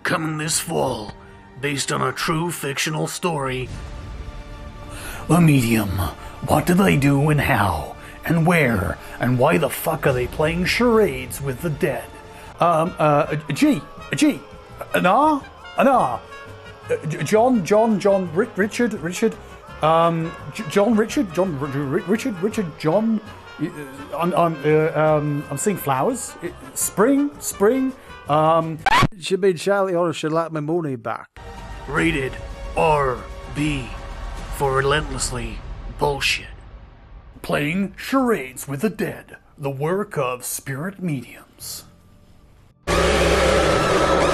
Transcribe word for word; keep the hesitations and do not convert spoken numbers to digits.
coming this fall, based on a true fictional story. A medium. What do they do and how? And where? And why the fuck are they playing charades with the dead? Um, uh, G, G, an R, an R. Uh, John, John, John, Ri- Richard, Richard, um, J- John, Richard, John, R- R- Richard, Richard, John. Uh, I'm, I'm, uh, um, I'm seeing flowers. Uh, Spring, spring. Um, should be Charlie or should like my money back. Rated R B for relentlessly bullshit. Playing charades with the dead, the work of spirit mediums.